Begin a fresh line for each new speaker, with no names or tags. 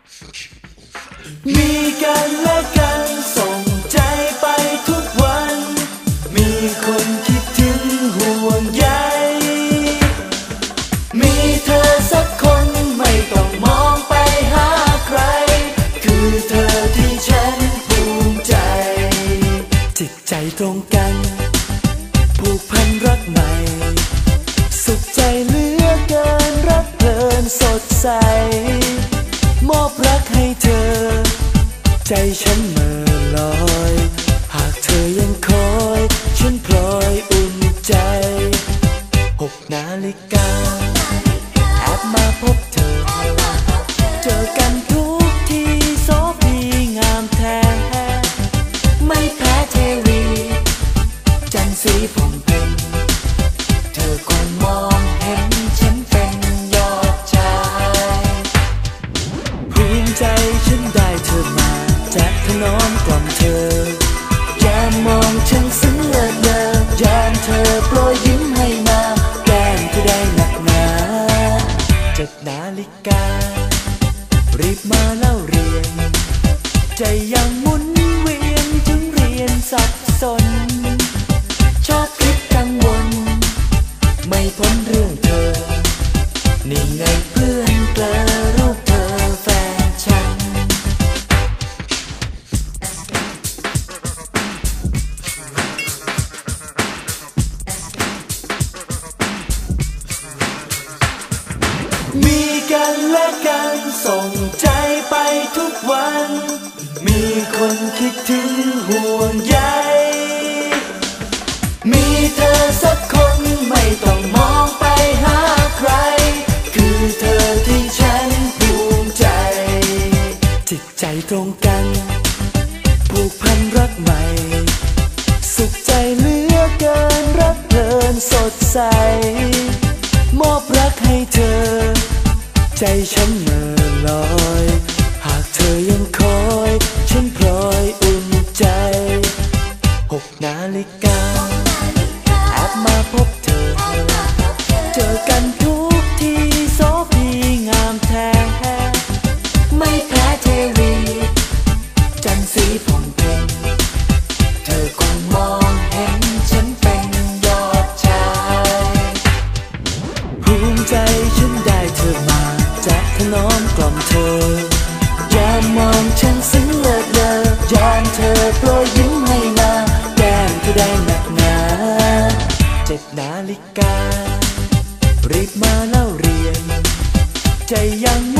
มีกันและกันส่งใจไปทุกวันมีคนคิดถึงห่วงใยมีเธอสักคนไม่ต้องมองไปหาใครคือเธอที่ฉันภูมิใจจิตใจตรงกันผูกพันรักใหม่สุขใจเหลือเกินรักเพลินสดใสมอบรักให้เธอใจฉันเมื่อลอยหากเธอยังคอยฉันพลอยอุ่นใจ6 นาฬิกาแอบมาพบเธอเจอกันทุกทีโสภีงามแท้ไม่แพ้เทวีจันทร์สีผ่องเพ็ญเธอคงมองเห็นฉันเป็นยอดชายภูมิใจฉันได้เธอมาจะถนอมกล่อมเธออย่ามองฉันซึ้งเลิศเลอยามเธอโปรยยิ้มให้มาแก้มที่ได้หนักหนา7 นาฬิการีบมาเล่าเรียนใจยังหมุนเวียนถึงเรียนสับสนชอบคิดกังวลไม่พ้นเรื่องเธอนี่ไงเพื่อนเกลอรูปเธอแฟนฉันมีกันและกันส่งใจไปทุกวันมีคนคิดถึงห่วงใยมีเธอสักคนไม่ต้องมองไปหาใครคือเธอที่ฉันภูมิใจจิตใจตรงกันผูกพันรักใหม่สุขใจเหลือเกินรักเพลินสดใสมอบรักให้เธอใจฉันเมื่อลอยหากเธอยังคอยฉันพลอยอุ่นใจ6 นาฬิกาแอบมาพบเธอเจอกันทุกทีโสภีงามแท้ไม่แพ้เทวีจันทร์สีผ่องเพ็ญเธอคงมองเห็นฉันเป็นยอดชายภูมิใจฉันได้เธอมาจะถนอมกล่อมเธออย่ามองฉันซึ้งเลิศเลอยามเธอโปรยยิ้มให้มาแก้มที่ได้หนักหนา7 นาฬิการีบมาเล่าเรียนใจยัง